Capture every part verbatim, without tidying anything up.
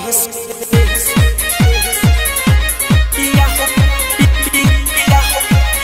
परदेश पिया हो पिया हो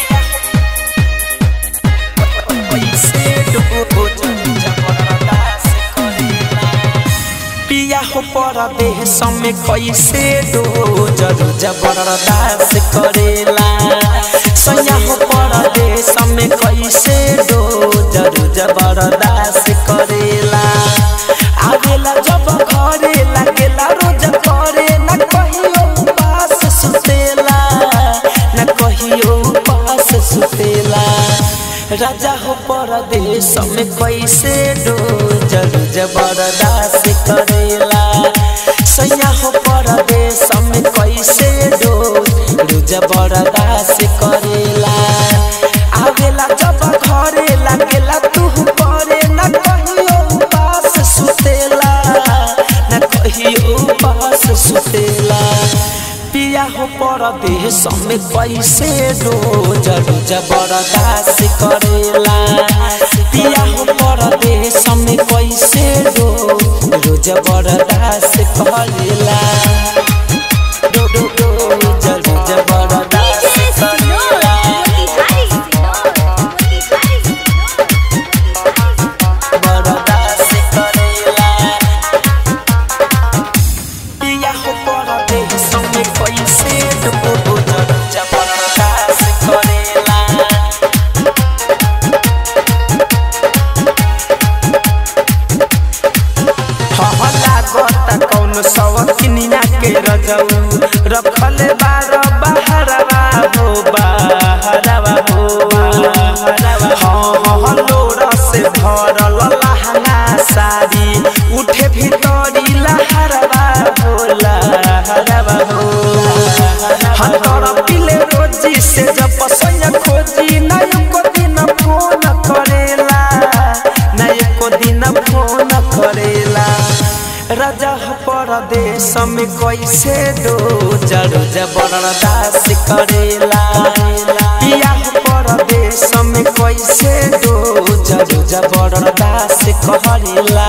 कैसे डूबो जबरदस्त करेला पिया हो परदेश में कैसे डूबो जबरदस्त करेला सैया हो परदेश में कैसे डूबो जबरदस्त करेला आवेला जब घरे लागेला रोज करे न कहियो पास सुतेला न कहियो पास सुतेला राजा हो परदेश में कैसे डोज जबरदस्त करेला सैया हो परदेश में कैसे डोज जबरदस्त करेला आवेला जब घरे लागेला तू करे न कहियो पास सुतेला न कहियो पास सुतेला पिया हो परदेश में कैसे रोज जबरदस्त करेला पिया हो परदेश में कैसे रोज जबरदस्त करेला रो रो रो जबरदस्त करेला रखल बार बहरवा हो बहरवा हो हाँ हाँ लोरा से भरल लहंगा साड़ी उठे भीतरी लहरवा हो लहरवा हो हाँ तोरा पिले रोजी से जब पसंद खोजी न एको दिन फोन करेला न एको दिन फोन करेला राजा हो परदेश में कैसे डोज जबरदस्त करेला पिया हो परदेश में कैसे डोज जबरदस्त करेला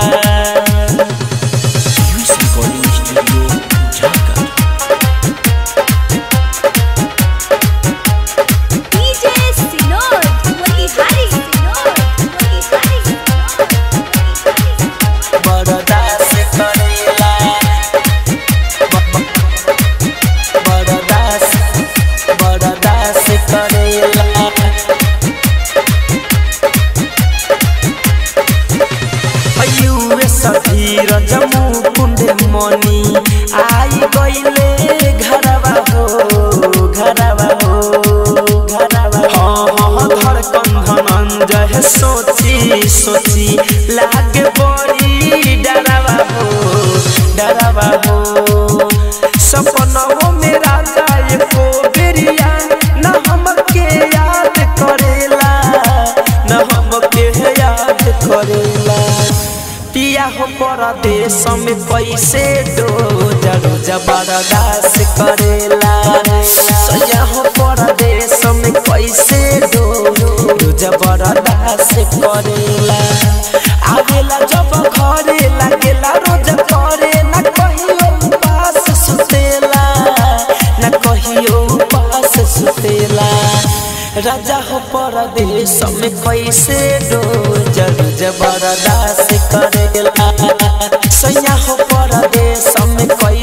जमू कुंड मनी आई गईले घरवा हो घरवा हो घरवा हाँ हाँ धड़कन धनंजय सोची सोची लागे बड़ी डरवा हो डरवा हो सपनों में राजा एको बेरिया न हमके याद करेला न हमके याद करेला पिया हो परदेश में कैसे डोज जबरदस्त करेला सैया हो परदेश में कैसे डोज जबरदस्त करेला आवेला जब घरे लागेला रोज करे न कहियो पास सुतेला न कहियो पास सुतेला राजा हो परदेश में कैसे डोज जबरदस्त करेला सैया हो परदेश में